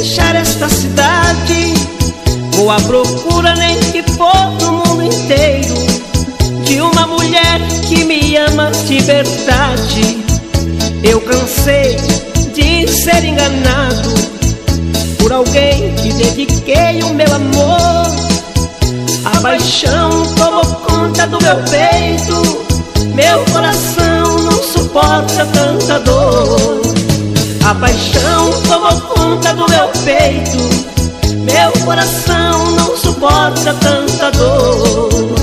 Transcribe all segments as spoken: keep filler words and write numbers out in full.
deixar esta cidade. Vou à procura, nem que for no mundo inteiro, de uma mulher que me ama de verdade. Eu cansei de ser enganado por alguém que dediquei o meu amor. A paixão tomou conta do meu peito, meu coração não suporta tanta dor. A paixão tomou conta do meu peito, meu coração não suporta tanta dor.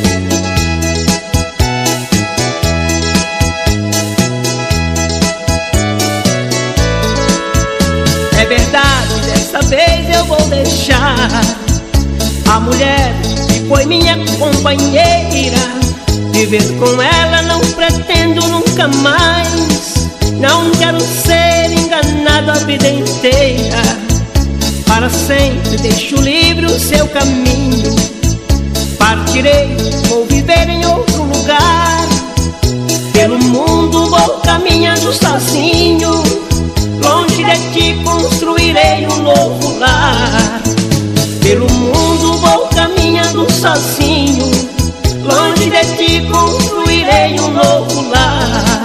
É verdade, dessa vez eu vou deixar a mulher que foi minha companheira. Viver com ela não pretendo nunca mais. Não quero ser enganado a vida inteira. Para sempre deixo livre o seu caminho. Partirei, vou viver em outro lugar. Pelo mundo vou caminhando sozinho. Longe de ti construirei um novo lar. Pelo mundo vou caminhando sozinho. Longe de ti construirei um novo lar.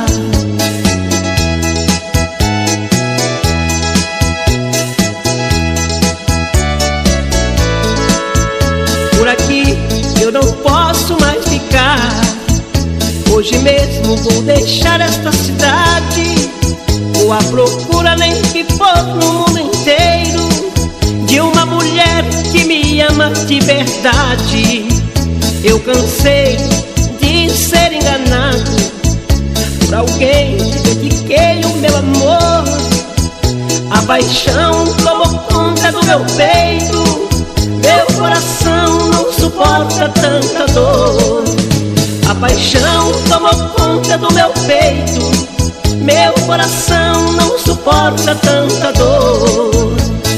Por aqui eu não posso mais ficar. Hoje mesmo vou deixar esta cidade. Vou à procura, nem que for no mundo inteiro, de uma mulher que me ama de verdade. Eu cansei de ser enganado por alguém que dediquei o meu amor. A paixão tomou conta do meu peito, meu coração não suporta tanta dor. A paixão tomou conta do meu peito, meu coração não suporta tanta dor.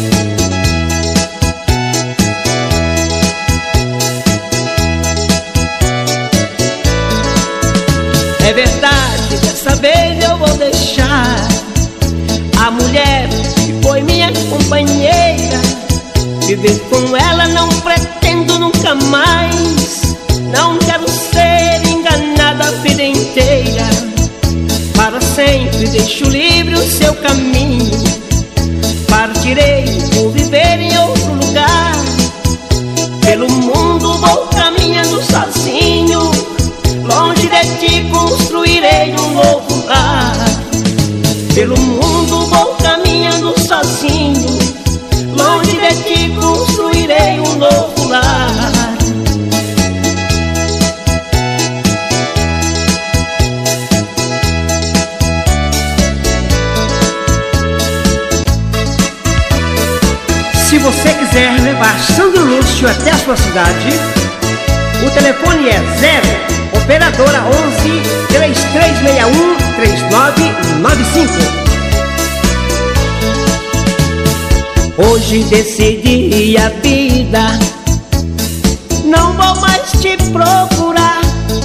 É verdade, dessa vez eu vou deixar a mulher que foi minha companheira. Viver com ela não pretendo nunca mais. Não quero ser enganada a vida inteira. Para sempre deixo livre o seu caminho. Partirei, vou viver em outro lugar. Pelo mundo vou caminhando sozinho. Longe de ti construirei um novo lar. Pelo mundo vou caminhando sozinho. Longe de ti construirei um novo lar. Se você quiser levar Sandro Lúcio até a sua cidade, o telefone é zero operadora onze, três três seis um, três nove nove cinco. Hoje decidi a vida, não vou mais te procurar.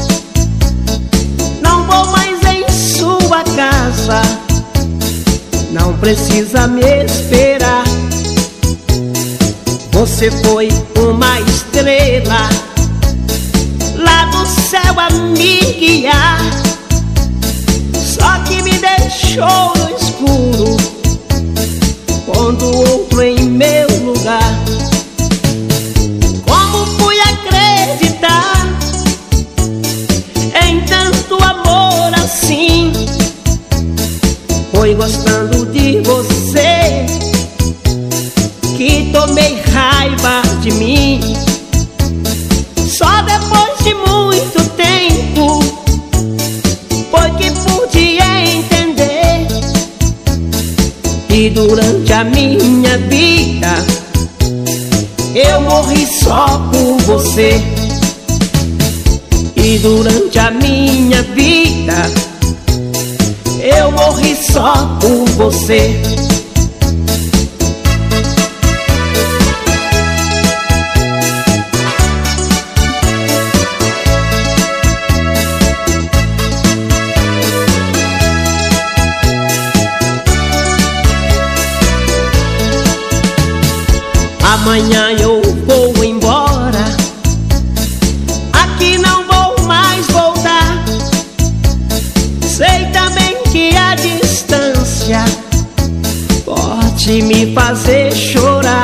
Não vou mais em sua casa, não precisa me esperar. Você foi uma estrela lá do céu a me guiar, só que me deixou no escuro, pondo outro em meu lugar. Como fui acreditar em tanto amor assim? Foi gostando de você que tomei raiva de mim. Só depois de muito tempo foi que pude entender. E durante a minha vida eu morri só por você. E durante a minha vida eu morri só por você. Amanhã eu vou embora, aqui não vou mais voltar. Sei também que a distância pode me fazer chorar.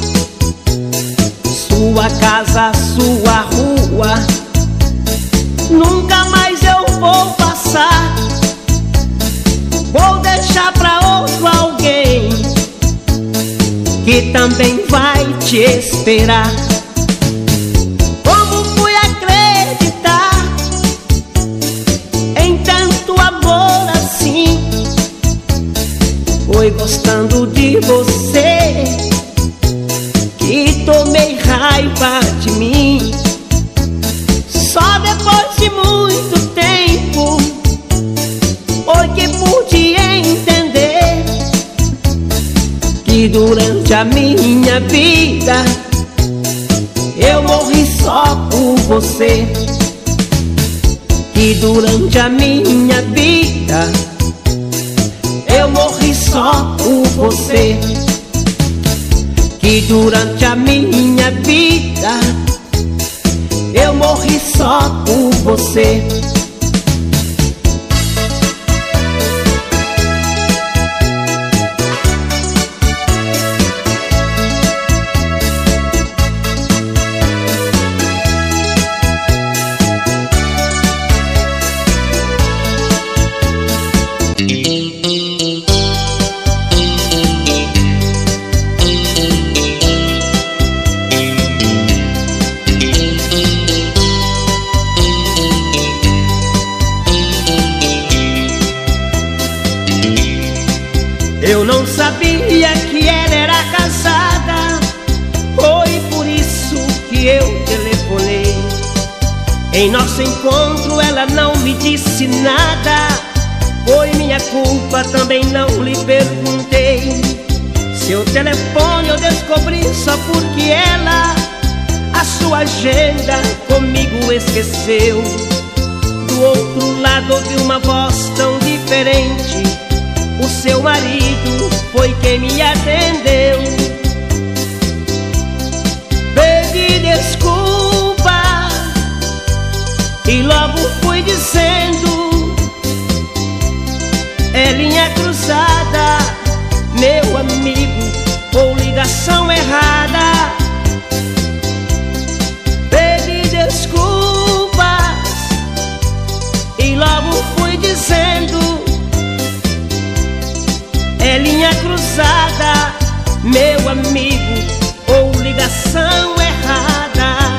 Sua casa, sua rua, nunca mais eu vou passar. Vou deixar pra outro alguém que também vai te esperar. Como fui acreditar em tanto amor assim? Foi gostando de você que tomei raiva de mim. Só depois de muito tempo foi que pude entender que durante a minha vida eu morri só por você. Que durante a minha vida eu morri só por você. Que durante a minha vida eu morri só por você. Eu não sabia que ela era casada, foi por isso que eu telefonei. Em nosso encontro ela não me disse nada, foi minha culpa, também não lhe perguntei. Seu telefone eu descobri só porque ela a sua agenda comigo esqueceu. Do outro lado ouvi uma voz tão diferente, o seu marido foi quem me atendeu. Pedi desculpa e logo fui dizendo: é linha cruzada, meu amigo, ou ligação errada. Pedi desculpas e logo fui dizendo: é linha cruzada, meu amigo, ou ligação errada.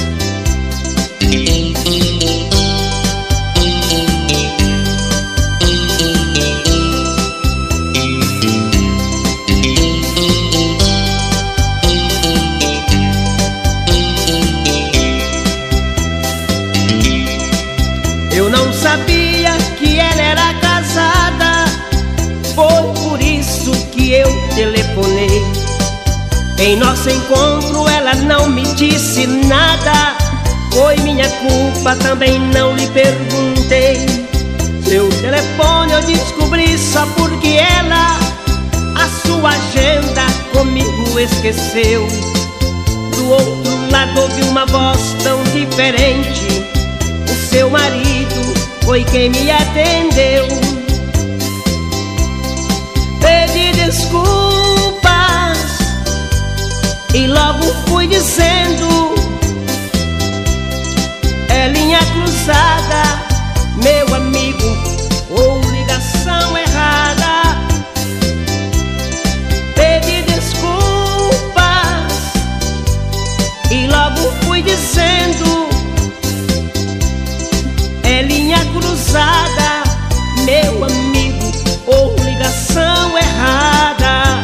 Eu não sabia que ela era casada, foi por isso que eu telefonei. Em nosso encontro ela não me disse nada, foi minha culpa, também não lhe perguntei. Seu telefone eu descobri só porque ela a sua agenda comigo esqueceu. Do outro lado ouvi uma voz tão diferente, o seu marido foi quem me atendeu. Pedi desculpas e logo fui dizendo: é linha cruzada, meu amigo, ou ligação errada. Pedi desculpas e logo fui dizendo: é linha cruzada, meu amigo, ou ligação errada.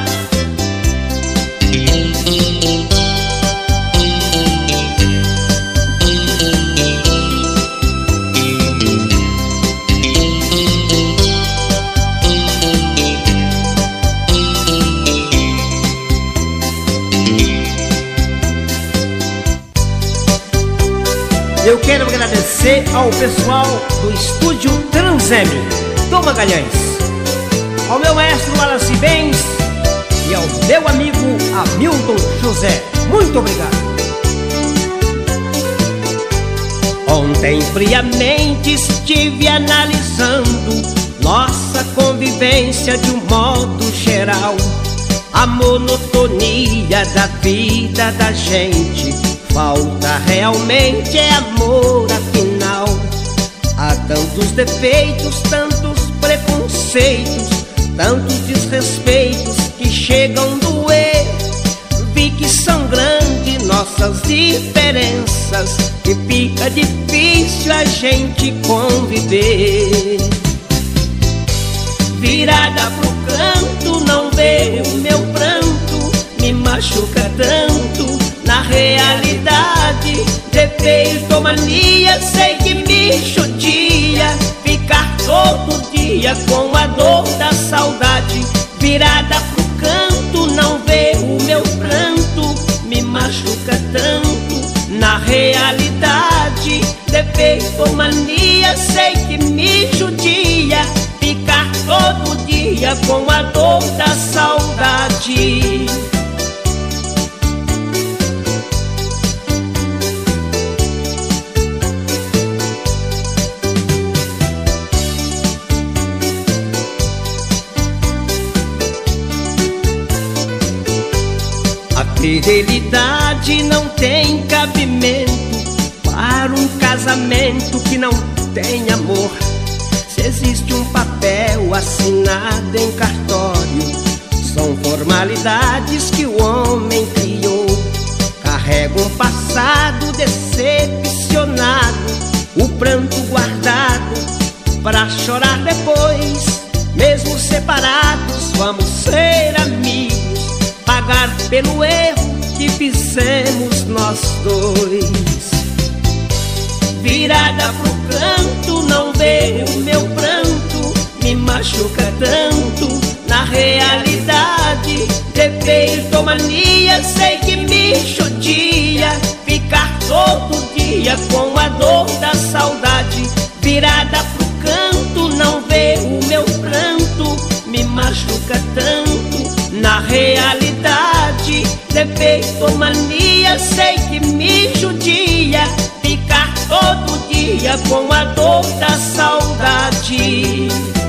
Eu quero agradecer ao pessoal do Estúdio Transeme, Tom Magalhães, ao meu maestro Wallace Bens e ao meu amigo Hamilton José. Muito obrigado. Ontem friamente estive analisando nossa convivência de um modo geral. A monotonia da vida da gente, falta realmente é amor afinal. Há tantos defeitos, tantos preconceitos, tantos desrespeitos que chegam a doer. Vi que são grandes nossas diferenças e fica difícil a gente conviver. Virada pro canto, não vê o meu pranto, me machuca tanto na realidade. Defeito ou mania, sei que me judia, ficar todo dia com a dor da saudade. Virada pro canto, não vê o meu pranto, me machuca tanto na realidade. Defeito ou mania, sei que me judia, ficar todo dia com a dor da saudade. A fidelidade não tem cabimento para um casamento que não tem amor. Se existe um papel assinado em cartório, são formalidades que o homem criou. Carrega um passado decepcionado, o pranto guardado para chorar depois. Mesmo separados, vamos ser amigos, pagar pelo erro que fizemos nós dois. Virada pro canto, não vê o meu pranto, me machuca tanto na realidade. Defeito ou mania, sei que me judia, ficar todo dia com a dor da saudade. Virada pro canto, não vê o meu pranto, me machuca tanto na realidade. Defeito ou mania, sei que me judia, ficar todo dia com a dor da saudade.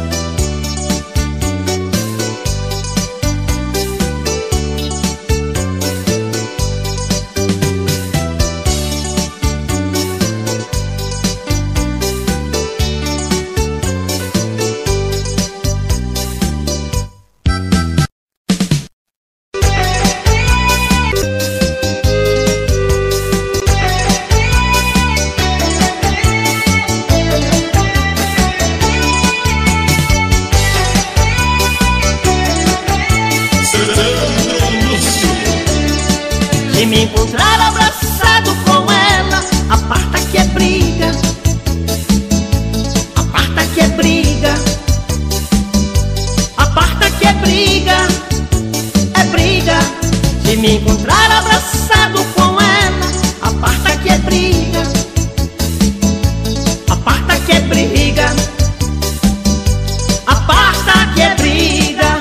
Se me encontrar abraçado com ela, aparta que é briga, aparta que é briga, aparta que é briga, é briga. Se me encontrar abraçado com ela, aparta que é briga, aparta que é briga, aparta que é briga.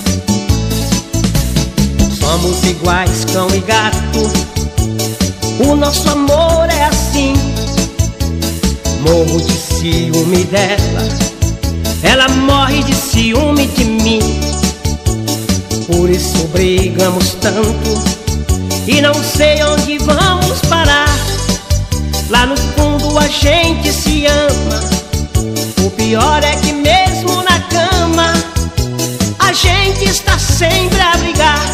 Somos iguais, cão e gato, o nosso amor é assim. Morro de ciúme dela, ela morre de ciúme de mim. Por isso brigamos tanto e não sei onde vamos parar. Lá no fundo a gente se ama, o pior é que mesmo na cama a gente está sempre a brigar.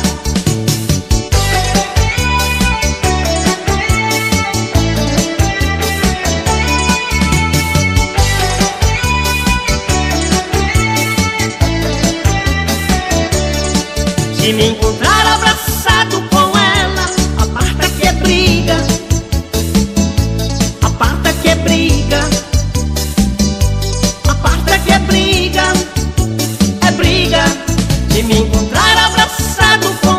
Se me encontrar abraçado com ela, aparta que é briga, aparta que é briga, aparta que é briga, é briga. Se me encontrar abraçado com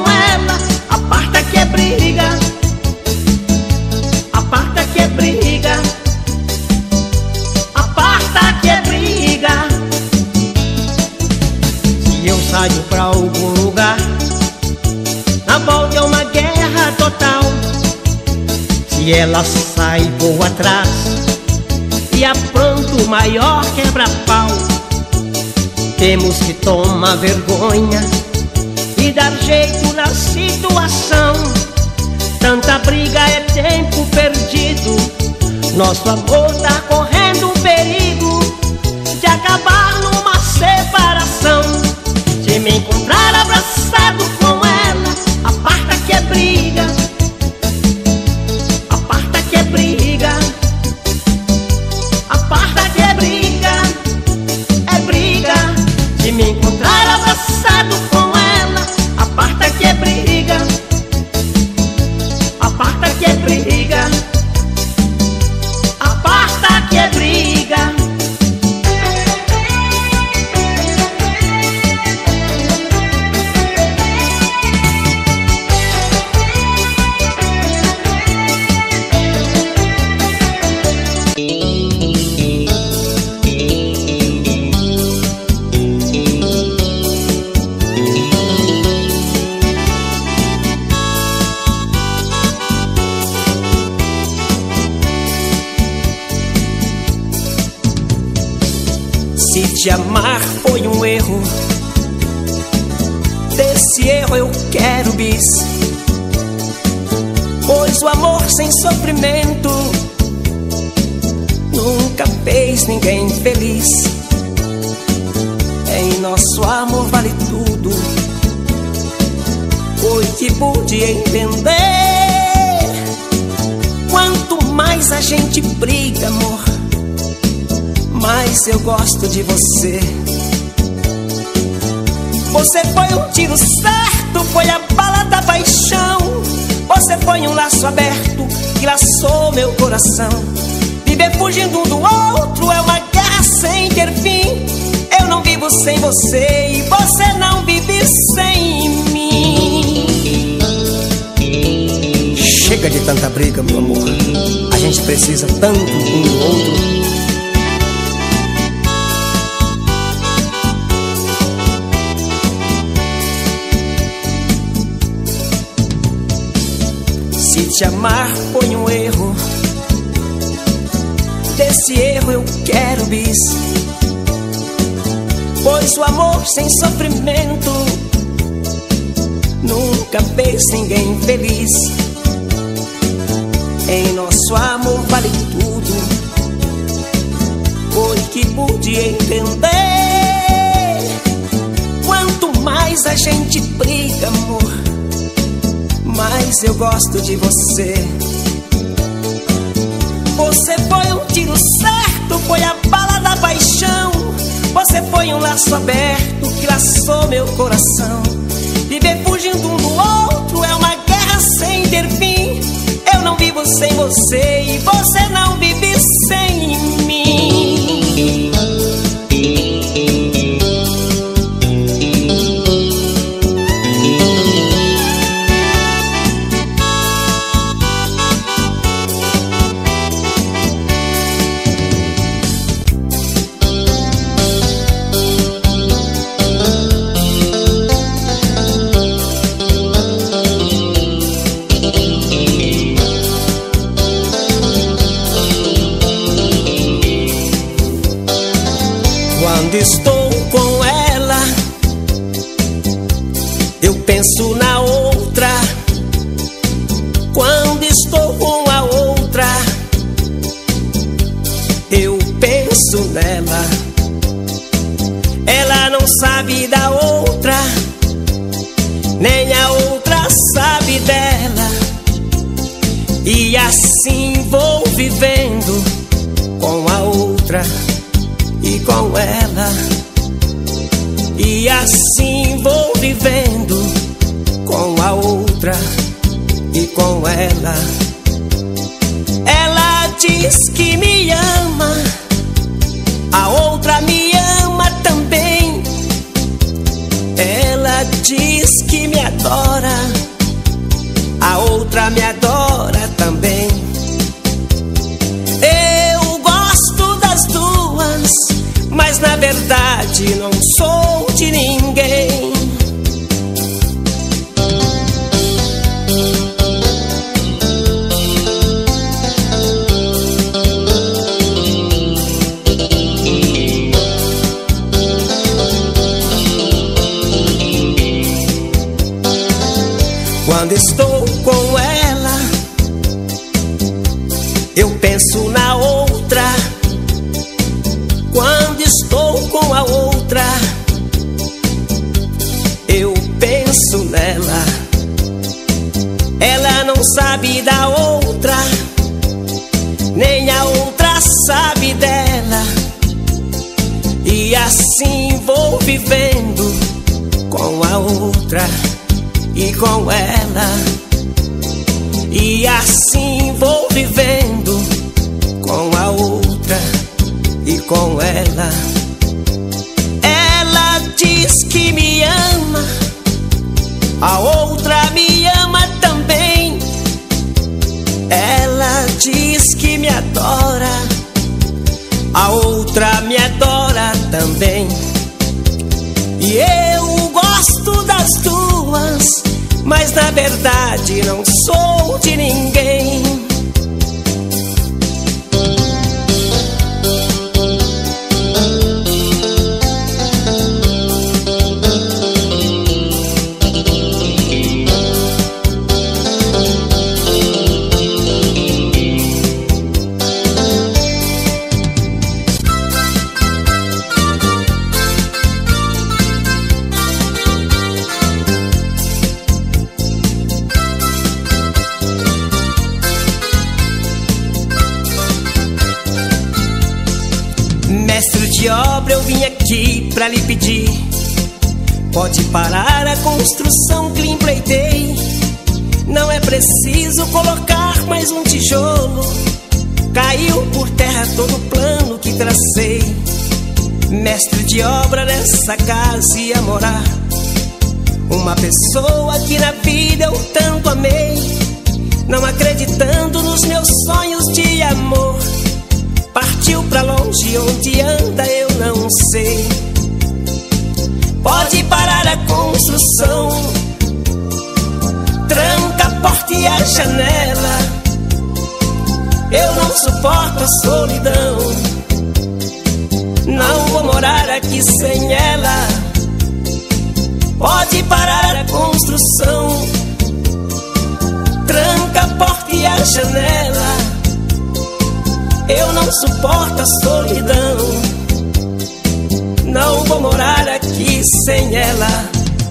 a volta é uma guerra total. Se ela sai, vou atrás e apronto o maior quebra-pau. Temos que tomar vergonha e dar jeito na situação. Tanta briga é tempo perdido, nosso amor tá correndo perigo de acabar numa separação. Se me encontrar abraçado com ela, aparta que é briga, aparta que é briga, aparta que é briga, é briga. Se me encontrar abraçado com ela, aparta que é briga, aparta que é briga, aparta que é briga. Se te amar foi um erro, desse erro eu quero bis. Pois o amor sem sofrimento nunca fez ninguém feliz. Em nosso amor vale tudo, foi que pude entender. Quanto mais a gente briga, amor, mas eu gosto de você. Você foi um tiro certo, foi a bala da paixão. Você foi um laço aberto que laçou meu coração. Viver fugindo um do outro é uma guerra sem ter fim. Eu não vivo sem você e você não vive sem mim. Chega de tanta briga, meu amor. A gente precisa tanto um do outro. Se te amar foi um erro, desse erro eu quero bis. Pois o amor sem sofrimento nunca fez ninguém feliz. Em nosso amor vale tudo, foi que pude entender. Quanto mais a gente briga, amor, mas eu gosto de você. Você foi um tiro certo, foi a bala da paixão. Você foi um laço aberto que laçou meu coração. Viver fugindo um do outro é uma guerra sem ter fim. Eu não vivo sem você e você não vive sem mim. Quando estou com ela, eu penso na outra. Quando estou com a outra, eu penso nela. Ela não sabe da outra, nem a outra sabe dela. E assim vou vivendo com a outra e com ela. E assim vou vivendo com a outra e com ela. Ela diz que me ama, a outra me ama também. Ela diz que me adora, a outra me adora também. Eu gosto das duas, mas na verdade não sou de ninguém. Quando estou com ela, eu penso na outra. Quando estou com a outra, eu penso nela. Ela não sabe da outra, nem a outra sabe dela. E assim vou vivendo com a outra e com ela. E assim vou vivendo com a outra e com ela. Ela diz que me ama, a outra me ama também. Ela diz que me adora, a outra me adora também. E eu gosto das duas, mas na verdade não sou de ninguém. De obra, eu vim aqui pra lhe pedir, pode parar a construção que lhe empleitei. Não é preciso colocar mais um tijolo, caiu por terra todo o plano que tracei. Mestre de obra, nessa casa ia morar uma pessoa que na vida eu tanto amei. Não acreditando nos meus sonhos de amor, partiu pra longe, onde anda eu não sei. Pode parar a construção, tranca a porta e a janela. Eu não suporto a solidão, não vou morar aqui sem ela. Pode parar a construção, tranca a porta e a janela. Eu não suporto a solidão, não vou morar aqui sem ela.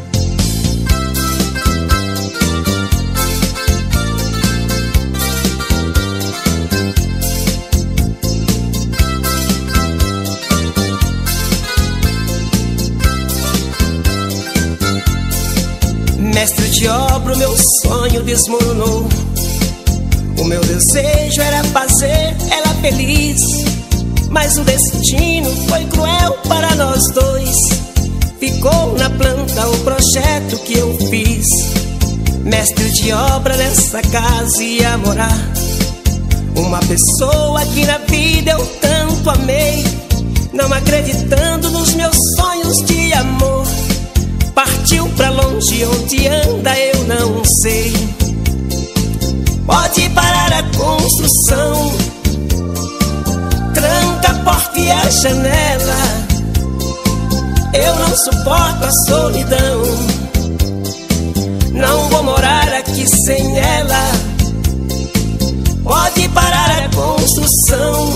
Mestre de obra, o meu sonho desmoronou. O meu desejo era fazer ela feliz, mas o destino foi cruel para nós dois. Ficou na planta o projeto que eu fiz. Mestre de obra, nessa casa ia morar uma pessoa que na vida eu tanto amei. Não acreditando nos meus sonhos de amor, partiu pra longe, onde anda eu não sei. Pode parar a construção, tranca a porta e a janela. Eu não suporto a solidão, não vou morar aqui sem ela. Pode parar a construção,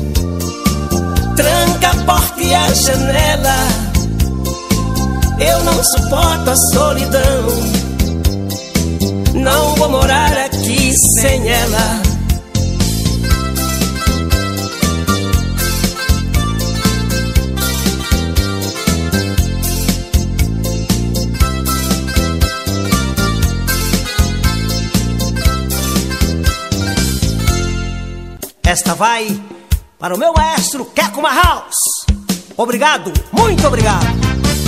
tranca a porta e a janela. Eu não suporto a solidão, não vou morar aqui sem ela. Esta vai para o meu maestro Keco Marhaus. Obrigado, muito obrigado.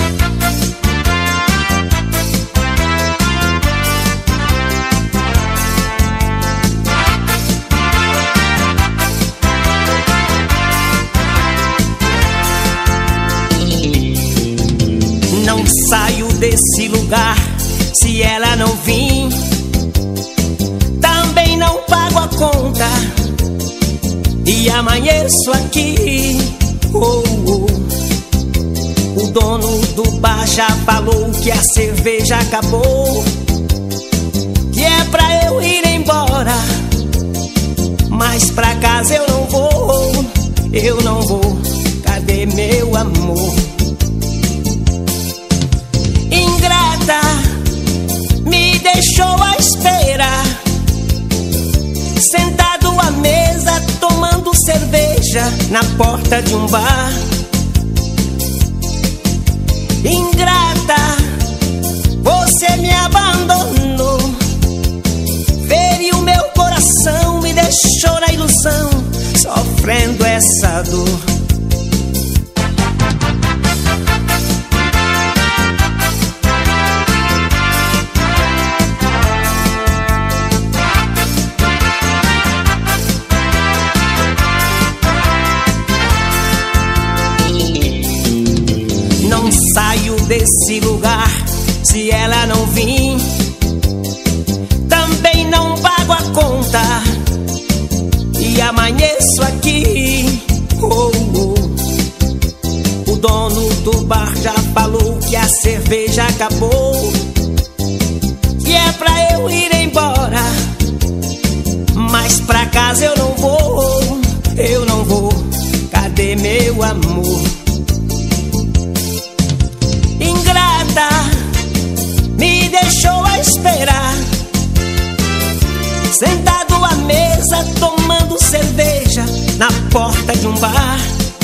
Não saio desse lugar se ela não vir. Também não pago a conta e amanheço aqui. Oh, oh. O dono do bar já falou que a cerveja acabou casa eu não vou, eu não vou. Cadê meu amor? Ingrata, me deixou à espera, sentado à mesa tomando cerveja na porta de um bar. Ingrata, você me abandonou, feriu meu coração, me deixou na ilusão, sofrendo essa dor. Não saio desse lugar se ela não vir, também não pago a conta e amanheço aqui. Oh, oh. O dono do bar já falou que a cerveja acabou, que é pra eu ir embora, mas pra casa eu não vou, eu não vou. Cadê meu amor? Ingrata, me deixou a esperar, sentado à mesa tomando cerveja na porta de um bar.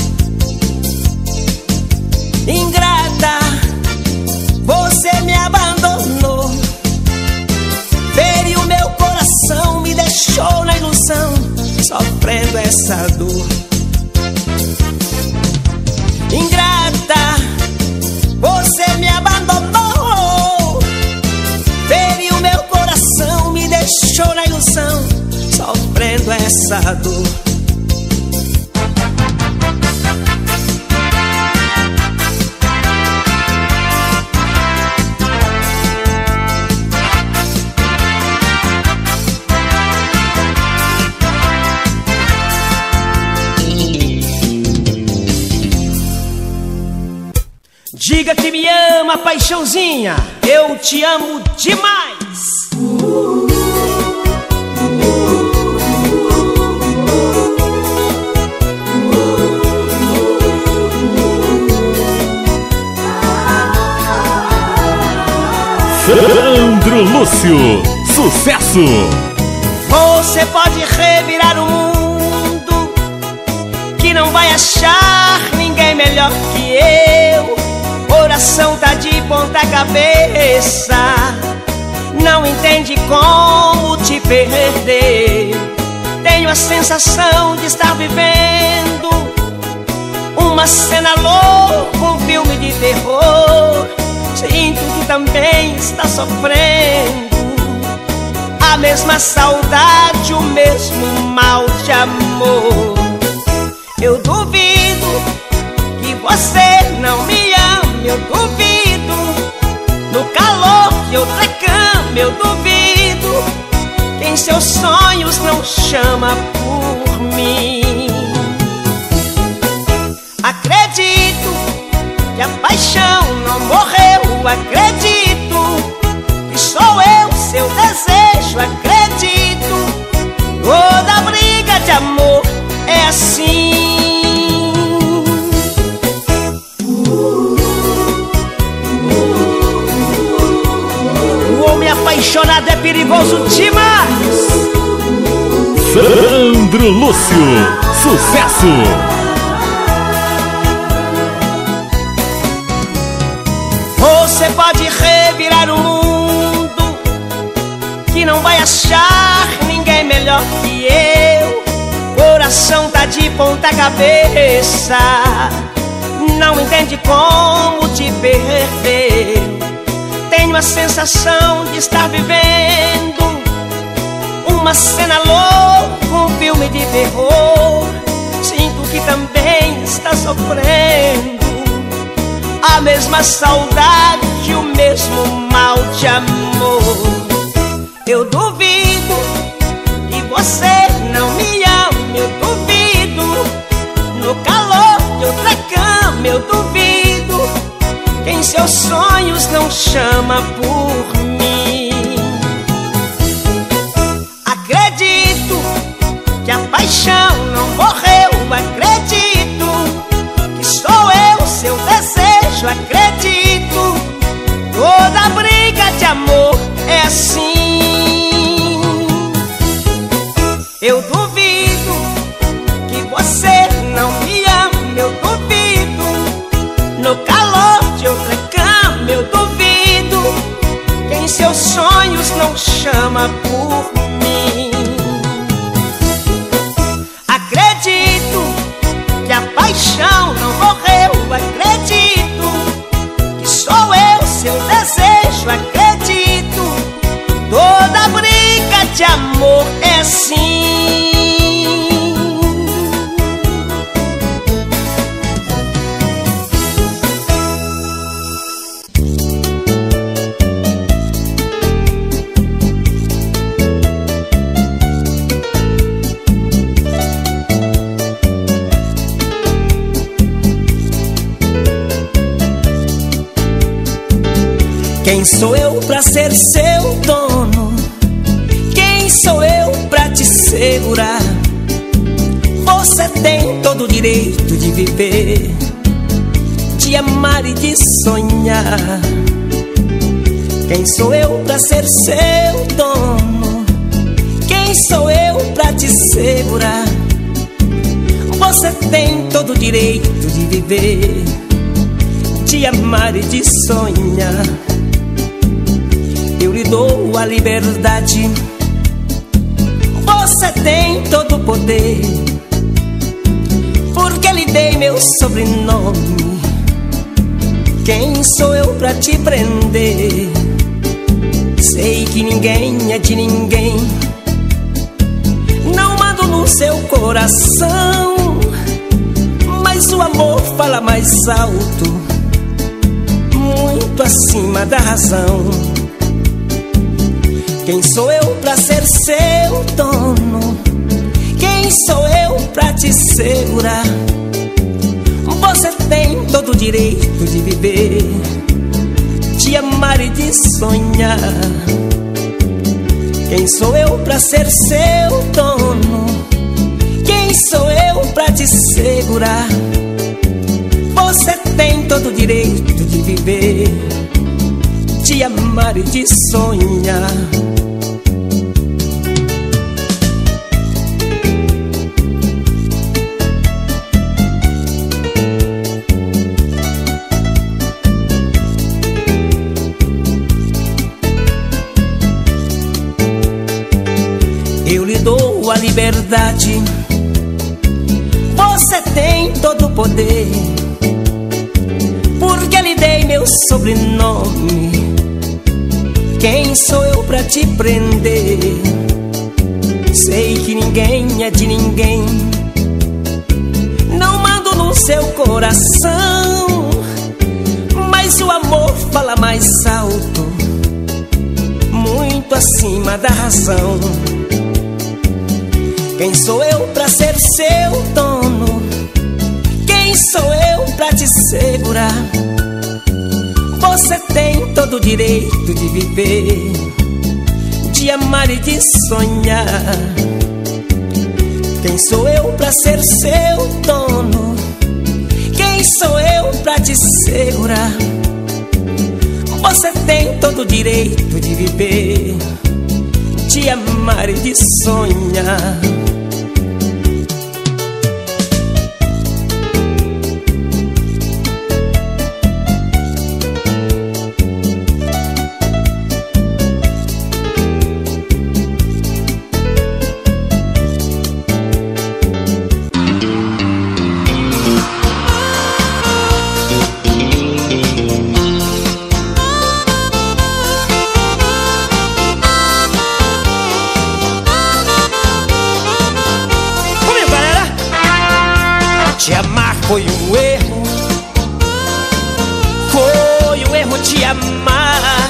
Ingrata, você me abandonou, feriu meu coração, me deixou na ilusão, sofrendo essa dor. Ingrata, você me abandonou, feriu meu coração, me deixou na ilusão, sofrendo essa dor. Diga que me ama, paixãozinha, eu te amo demais. Sandro Lúcio, sucesso! Você pode revirar o mundo, que não vai achar ninguém melhor que eu. Coração tá de ponta cabeça, não entende como te perder. Tenho a sensação de estar vivendo uma cena louca, um filme de terror. Sinto que também está sofrendo a mesma saudade, o mesmo mal de amor. Eu duvido que você não me ama, eu duvido. No calor de outra cama eu duvido. Quem seus sonhos não chama por mim. Acredito que a paixão não morreu. Acredito que sou eu seu desejo. Acredito, toda briga de amor é assim. O homem apaixonado é perigoso demais. Sandro Lúcio, sucesso! Você pode revirar o mundo, que não vai achar ninguém melhor que eu. Coração tá de ponta cabeça, não entende como te perder. Tenho a sensação de estar vivendo uma cena louca, um filme de terror. Sinto que também está sofrendo a mesma saudade, o mesmo mal de amor. Eu duvido que você não me ama, eu duvido. No calor de outra cama eu duvido. Quem seus sonhos não chama por mim. Acredito que a paixão Eu duvido que você não me ama, eu duvido. No calor de outra cama, eu duvido. Que em seus sonhos não chama por mim. Acredito que a paixão não morreu, acredito que sou eu seu desejo, acredito. Toda briga de amor é assim. Quem sou eu pra ser seu dono? Quem sou eu pra te segurar? Você tem todo o direito de viver, de amar e de sonhar. Quem sou eu pra ser seu dono? Quem sou eu pra te segurar? Você tem todo o direito de viver, de amar e de sonhar. Eu lhe dou a liberdade, você tem todo o poder, porque lhe dei meu sobrenome. Quem sou eu pra te prender? Sei que ninguém é de ninguém, não mando no seu coração, mas o amor fala mais alto, muito acima da razão. Quem sou eu pra ser seu dono? Quem sou eu pra te segurar? Você tem todo o direito de viver, de amar e de sonhar. Quem sou eu pra ser seu dono? Quem sou eu pra te segurar? Você tem todo o direito de viver, de amar e de sonhar. Eu lhe dou a liberdade, você tem todo o poder, porque lhe dei meu sobrenome. Quem sou eu pra te prender? Sei que ninguém é de ninguém, não mando no seu coração, mas o amor fala mais alto, muito acima da razão. Quem sou eu pra ser seu dono? Quem sou eu pra te segurar? Você tem todo o direito de viver, de amar e de sonhar. Quem sou eu pra ser seu dono? Quem sou eu pra te segurar? Você tem todo o direito de viver, de amar e de sonhar. Te amar foi um erro, foi um erro te amar,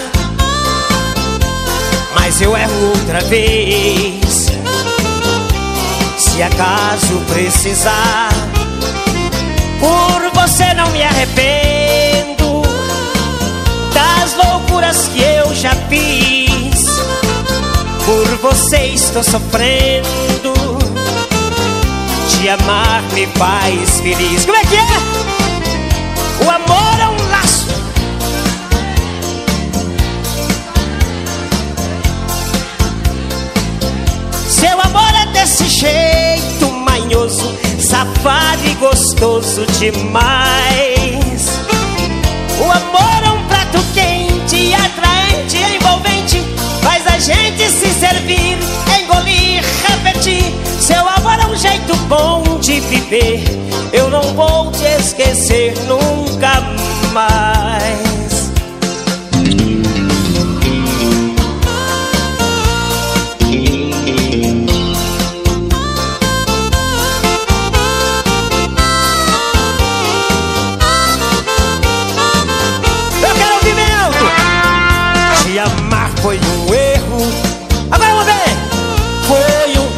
mas eu erro outra vez. Se acaso precisar, por você não me arrependo das loucuras que eu já fiz. Por você estou sofrendo, te amar me faz feliz. Como é que é? O amor é um laço, seu amor é desse jeito manhoso, safado e gostoso demais. O amor é um prato quente, atraente, envolvente, faz a gente se servir, engolir, repetir. Seu amor é um jeito bom de viver, eu não vou te esquecer nunca mais. Foi um erro. Agora vamos ver. Foi um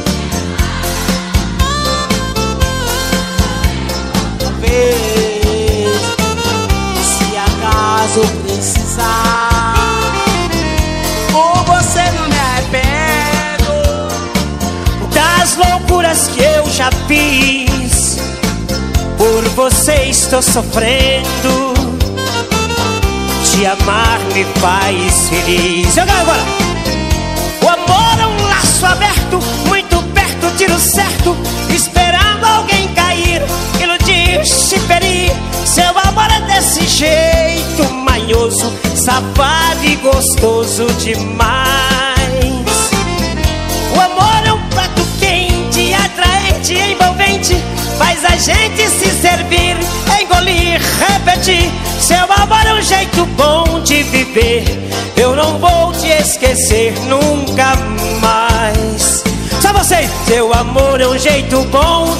vez. Se acaso precisar, por você não me arrependo das loucuras que eu já fiz. Por você estou sofrendo. Te amar me faz feliz. Joga agora. O amor é um laço aberto, muito perto, tiro certo, esperando alguém cair, iludir, se ferir. Seu amor é desse jeito manhoso, safado e gostoso demais. O amor é um prato quente, atraente, envolvente, faz a gente se servir, engolir, repetir. Seu amor é um jeito bom de viver, eu não vou te esquecer nunca mais. Só vocês. Seu amor é um jeito bom.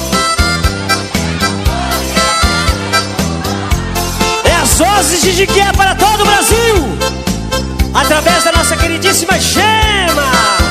É as vozes de Jiquié para todo o Brasil, através da nossa queridíssima Gema.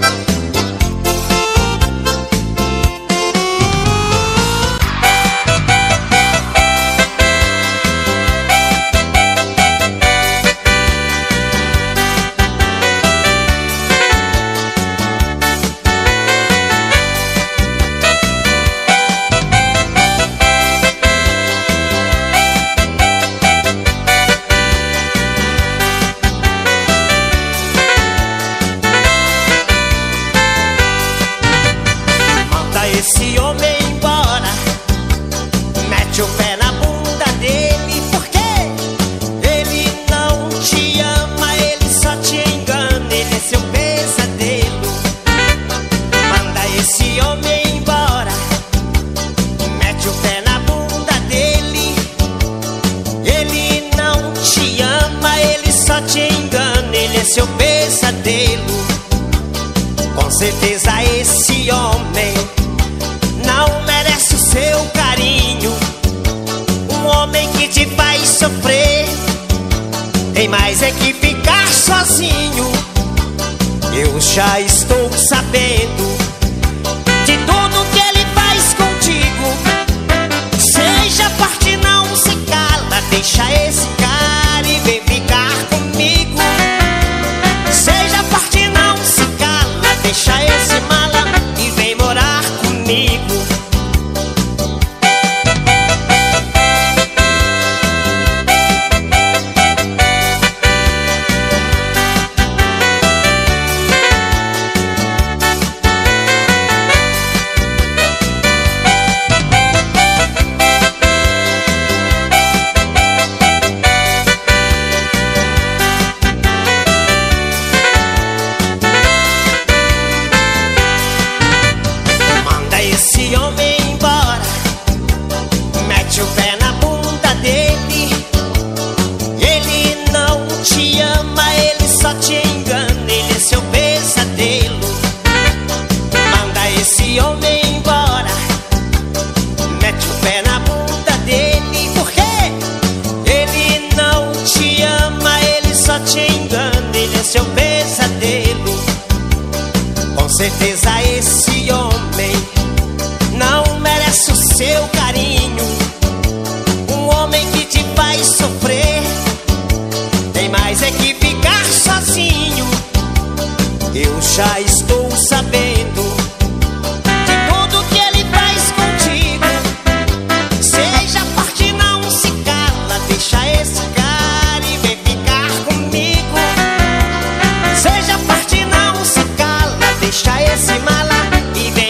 Esse homem embora, mete o pé na bunda dele, porque ele não te ama, ele só te engana, ele é seu pesadelo. Manda esse homem embora, mete o pé na bunda dele. Ele não te ama, ele só te engana, ele é seu pesadelo. Com certeza esse homem não merece o seu carinho. Um homem que te faz sofrer, tem mais é que ficar sozinho. Eu já estou sabendo de tudo que ele faz contigo. Seja forte, não se cala, deixa esse cara e vem ficar comigo. Seja forte, não se cala, deixa esse mala e vem morar comigo. Esse homem embora, mete o pé na bunda dele. Ele não te ama, ele só te engana, ele é seu pesadelo. Manda esse homem embora, mete o pé na bunda dele, porque ele não te ama, ele só te engana, ele é seu pesadelo. Com certeza esse homem não merece o seu carinho. Um homem que te faz sofrer, tem mais é que ficar sozinho. Eu já estou sabendo de tudo que ele faz contigo. Seja forte, não se cala, deixa esse cara e vem ficar comigo. Seja forte, não se cala, deixa esse mala e vem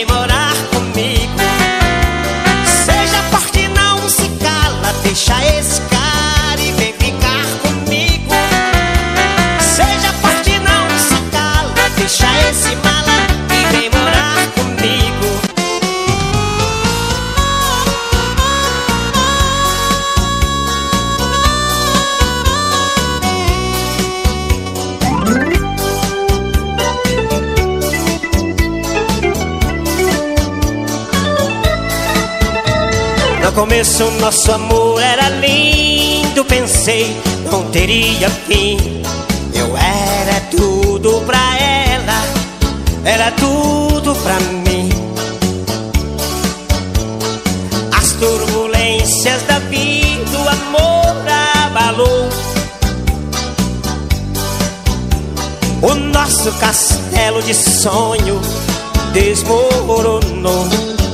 começo nosso amor era lindo, pensei não teria fim. Eu era tudo pra ela, era tudo pra mim. As turbulências da vida, o amor abalou. O nosso castelo de sonho desmoronou.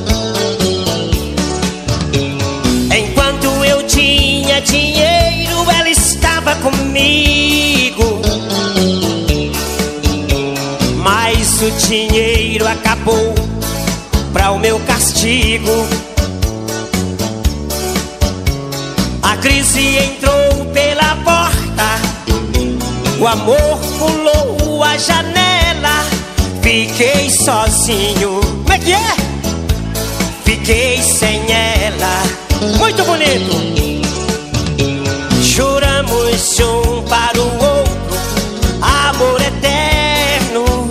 Enquanto eu tinha dinheiro, ela estava comigo. Mas o dinheiro acabou pra o meu castigo. A crise entrou pela porta, o amor pulou a janela. Fiquei sozinho. Como é que é? Fiquei sem ela. Muito bonito. Juramos de um para o outro amor eterno,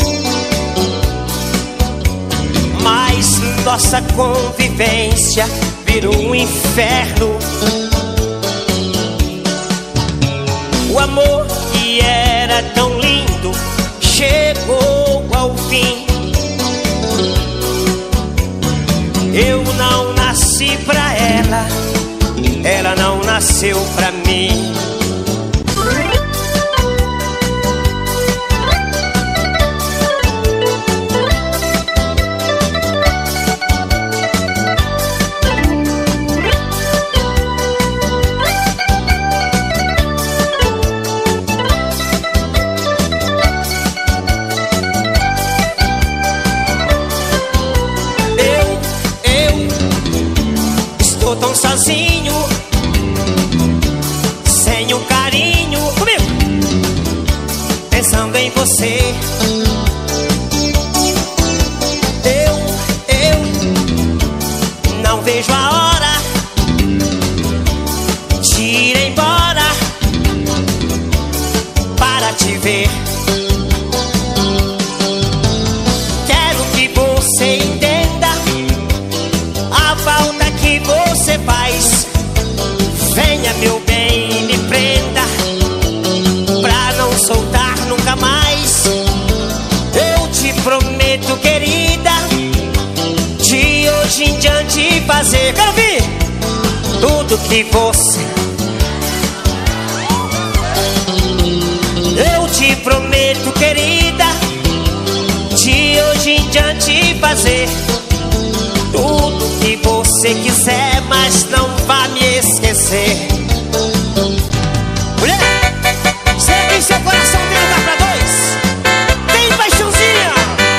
mas nossa convivência virou um inferno. O amor que era tão lindo chegou ao fim. Eu não nasci pra ela, ela não nasceu pra mim. Tão sozinho, sem um carinho comigo, pensando em você. Eu, eu não vejo a hora de ir embora para te ver. Quero que você entenda a falta que você faz. Venha, meu bem, me prenda pra não soltar nunca mais. Eu te prometo, querida, de hoje em diante fazer, quero ouvir, tudo que você. Eu te prometo, querida, de hoje em diante fazer tudo que você quiser, mas não vá me esquecer. Mulher, será que seu coração tem lugar pra dois? Tem paixãozinha?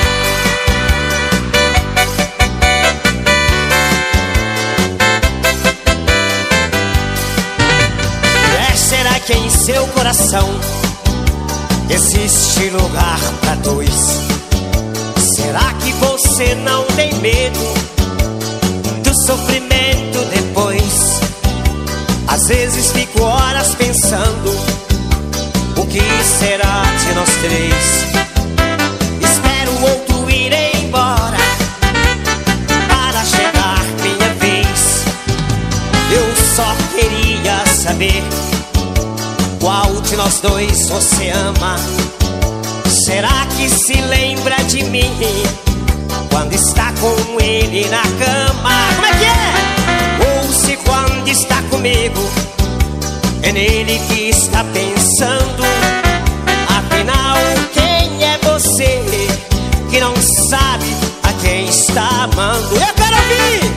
Mulher, será que em seu coração existe lugar pra dois? Será que você não tem medo do sofrimento depois? Às vezes fico horas pensando, o que será de nós três? Espero o outro ir embora para chegar minha vez. Eu só queria saber qual de nós dois você ama. Será que se lembra de mim quando está com ele na cama? Como é que é? Ou se quando está comigo é nele que está pensando? Afinal, quem é você que não sabe a quem está amando? Eu quero ouvir!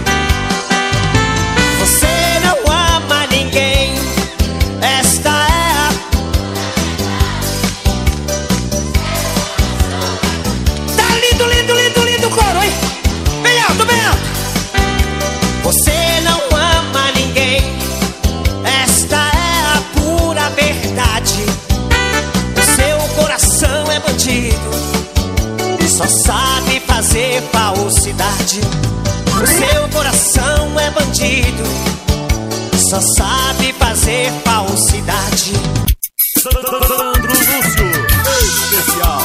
Você não ama ninguém. Esta é a... Tá lindo, lindo, lindo, lindo coro, hein? Bem alto, bem alto. Você não ama ninguém. Esta é a pura verdade. O seu coração é bandido, só sabe fazer falsidade. O seu coração é bandido, só sabe fazer falsidade. Sandro Lúcio, especial.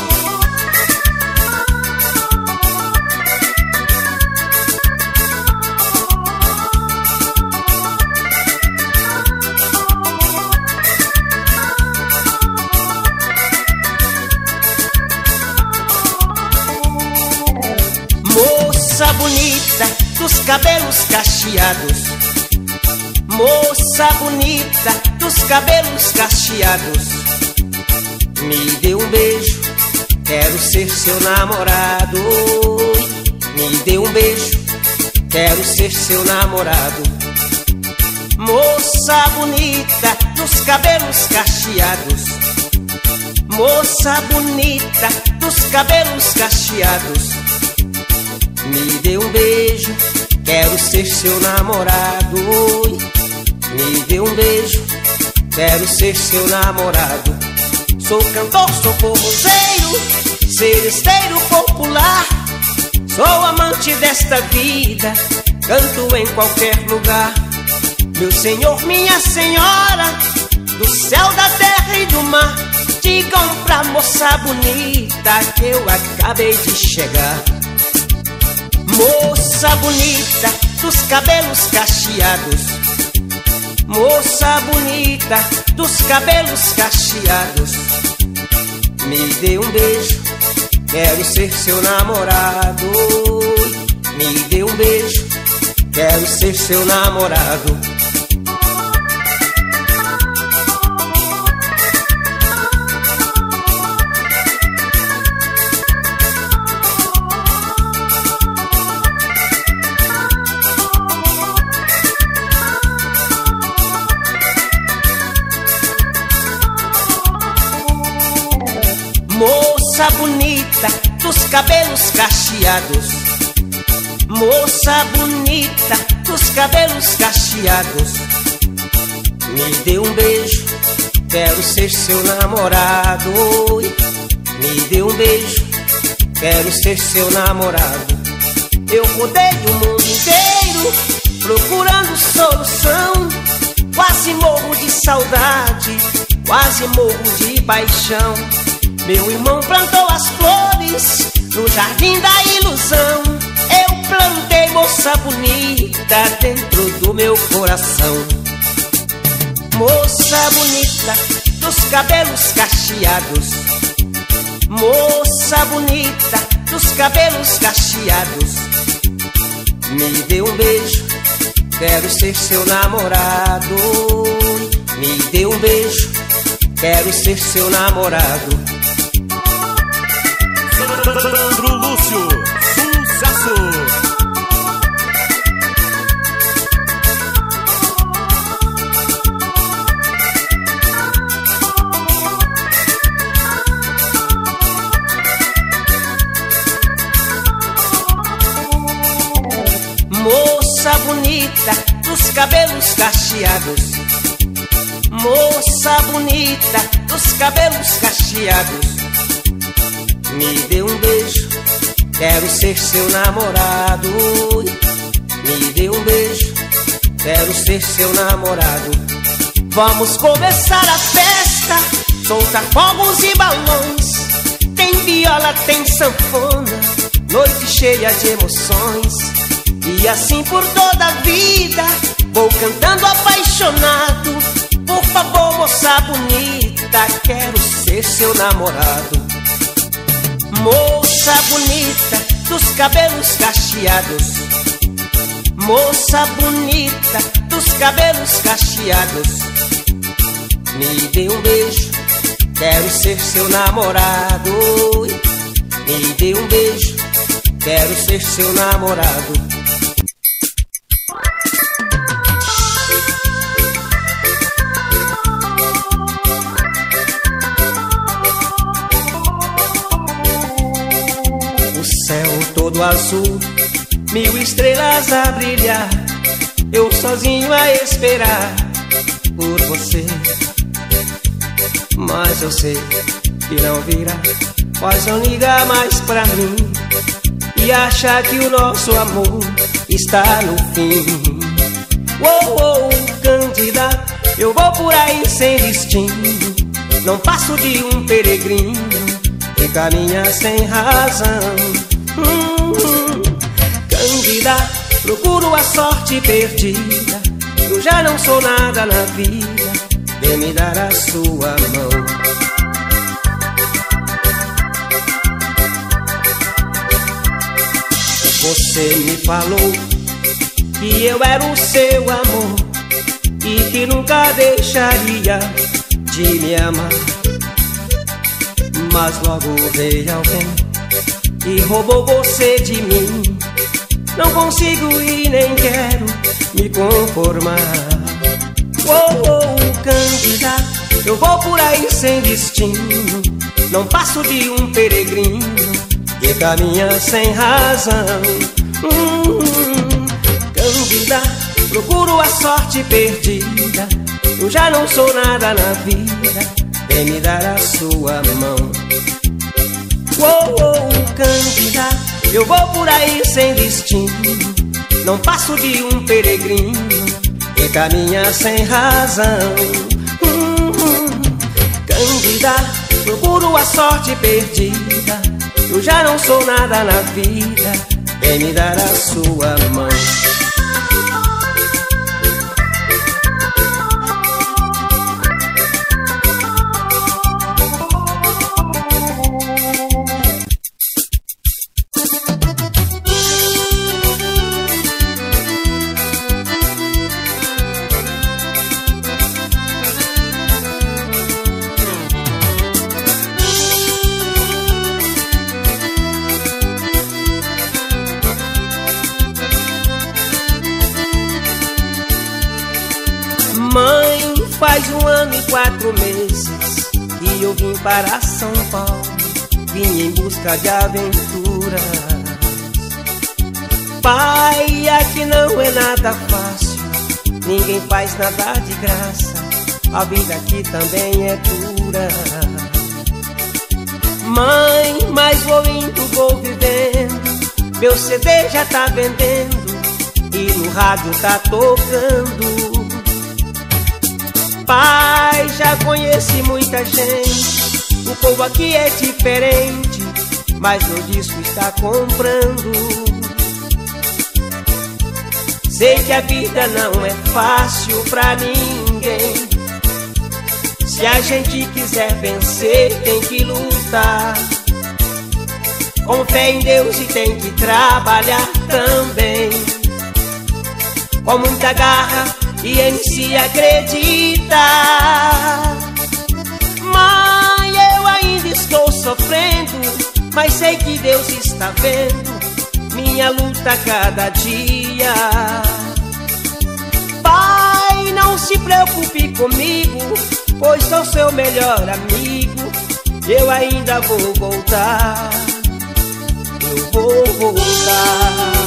Moça bonita dos cabelos cacheados, moça bonita dos cabelos cacheados, me dê um beijo, quero ser seu namorado. Me dê um beijo, quero ser seu namorado. Moça bonita dos cabelos cacheados, moça bonita dos cabelos cacheados, me dê um beijo, quero ser seu namorado. Me dê um beijo, quero ser seu namorado. Sou cantor, sou forrozeiro, seresteiro popular, sou amante desta vida, canto em qualquer lugar. Meu senhor, minha senhora, do céu, da terra e do mar, digam pra moça bonita que eu acabei de chegar. Moça bonita dos cabelos cacheados, moça bonita dos cabelos cacheados, me dê um beijo, quero ser seu namorado. Me dê um beijo, quero ser seu namorado. Moça bonita dos cabelos cacheados, moça bonita dos cabelos cacheados, me dê um beijo, quero ser seu namorado. Me dê um beijo, quero ser seu namorado. Eu rodei o mundo inteiro procurando solução, quase morro de saudade, quase morro de paixão. Meu irmão plantou as flores no jardim da ilusão, eu plantei moça bonita dentro do meu coração. Moça bonita dos cabelos cacheados, moça bonita dos cabelos cacheados, me dê um beijo, quero ser seu namorado. Me dê um beijo, quero ser seu namorado. Sandro Lúcio, sucesso! Moça bonita dos cabelos cacheados, moça bonita dos cabelos cacheados, me dê um beijo, quero ser seu namorado. Me dê um beijo, quero ser seu namorado. Vamos começar a festa, soltar fogos e balões. Tem viola, tem sanfona, noite cheia de emoções. E assim por toda a vida, vou cantando apaixonado. Por favor, moça bonita, quero ser seu namorado. Moça bonita dos cabelos cacheados, moça bonita dos cabelos cacheados, me dê um beijo, quero ser seu namorado. Me dê um beijo, quero ser seu namorado. Todo azul, mil estrelas a brilhar, eu sozinho a esperar por você. Mas eu sei que não virá, pois não liga mais pra mim e acha que o nosso amor está no fim. Oh, oh, candidato, eu vou por aí sem destino, não passo de um peregrino que caminha sem razão. Hum, candidato, procuro a sorte perdida, eu já não sou nada na vida, vem me dar a sua mão. Você me falou que eu era o seu amor e que nunca deixaria de me amar. Mas logo veio alguém e roubou você de mim. Não consigo e nem quero me conformar. Oh, oh, Cândida, eu vou por aí sem destino. Não passo de um peregrino que caminha sem razão. hum, Cândida, procuro a sorte perdida. Eu já não sou nada na vida, vem me dar a sua mão. Oh, oh, Cândida, eu vou por aí sem destino. Não passo de um peregrino que caminha sem razão. hum, hum, Cândida, procuro a sorte perdida. Eu já não sou nada na vida, vem me dar a sua mão. Mãe, faz um ano e quatro meses que eu vim para São Paulo. Vim em busca de aventura. Pai, aqui não é nada fácil, ninguém faz nada de graça. A vida aqui também é dura. Mãe, mas vou indo, vou vivendo. Meu C D já tá vendendo e no rádio tá tocando. Pai, já conheci muita gente, o povo aqui é diferente, mas meu disco está comprando. Sei que a vida não é fácil pra ninguém. Se a gente quiser vencer, tem que lutar com fé em Deus e tem que trabalhar também com muita garra e em si acredita. Mãe, eu ainda estou sofrendo, mas sei que Deus está vendo minha luta a cada dia. Pai, não se preocupe comigo, pois sou seu melhor amigo. Eu ainda vou voltar, eu vou voltar.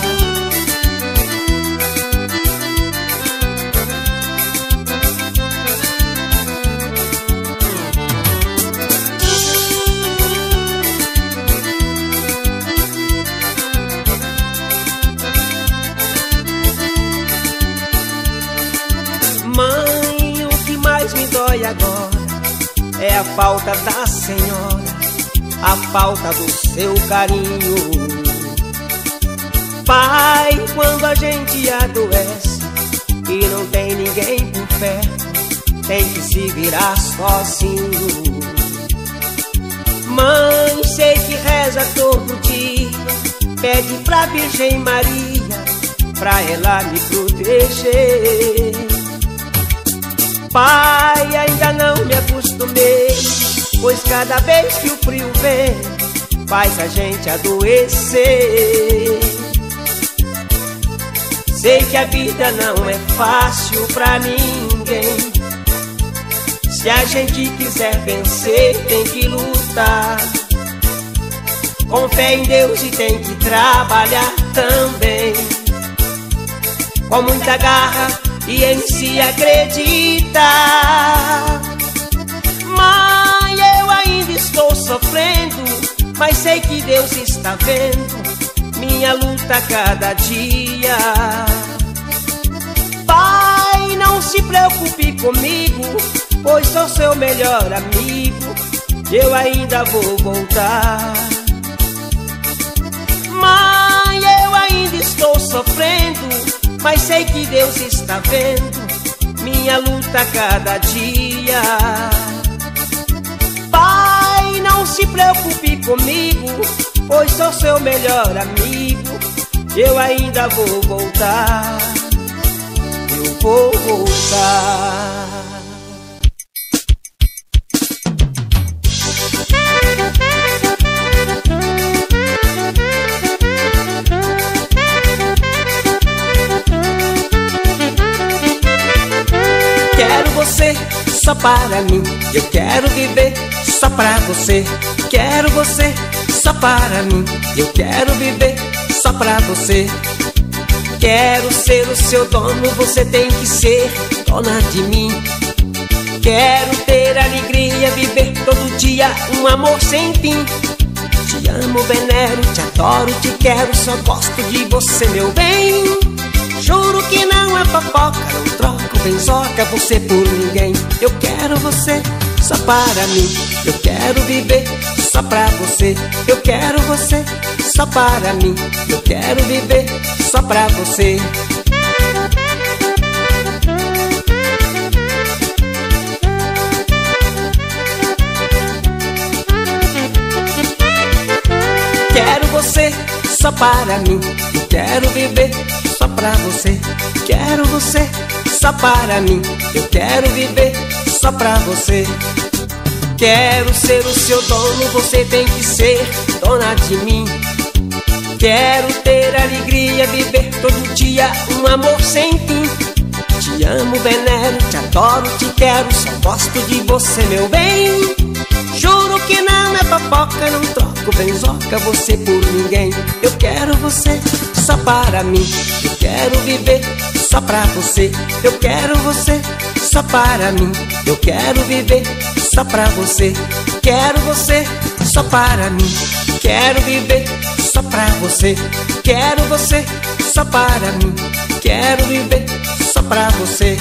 Mãe, o que mais me dói agora é a falta da senhora, a falta do seu carinho. Pai, quando a gente adoece e não tem ninguém por perto, tem que se virar sozinho. Mãe, sei que reza todo dia, pede pra Virgem Maria, pra ela me proteger. Pai, ainda não me acostumei, pois cada vez que o frio vem, faz a gente adoecer. Sei que a vida não é fácil pra ninguém. Se a gente quiser vencer, tem que lutar com fé em Deus e tem que trabalhar também com muita garra e em si acredita. Mãe, eu ainda estou sofrendo, mas sei que Deus está vendo minha luta a cada dia. Pai, não se preocupe comigo, pois sou seu melhor amigo. Eu ainda vou voltar. Mãe, eu ainda estou sofrendo, mas sei que Deus está vendo minha luta a cada dia. Pai, não se preocupe comigo, pois sou seu melhor amigo. eu ainda vou voltar, eu vou voltar. Quero você só para mim, eu quero viver só pra você. Quero você só para mim, eu quero viver só pra você. Quero ser o seu dono, você tem que ser dona de mim. Quero ter alegria, viver todo dia um amor sem fim. Te amo, venero, te adoro, te quero, só gosto de você, meu bem. Juro que não é fofoca, não troco benzoca você por ninguém. Eu quero você só para mim, eu quero viver só pra você. Eu quero você só para mim, eu quero viver só pra você. Quero você só para mim, eu quero viver só pra você. Quero você só para mim, eu quero viver só pra você. Quero ser o seu dono, você tem que ser dona de mim. Quero ter alegria, viver todo dia um amor sem fim. Te amo, venero, te adoro, te quero, só gosto de você, meu bem. Juro que não é fofoca, não troco benzoca você por ninguém. Eu quero você só para mim, eu quero viver só pra você. Eu quero você só para mim, eu quero viver só pra você. Quero você só para mim, quero viver só pra você. Quero você só para mim, quero viver só pra você.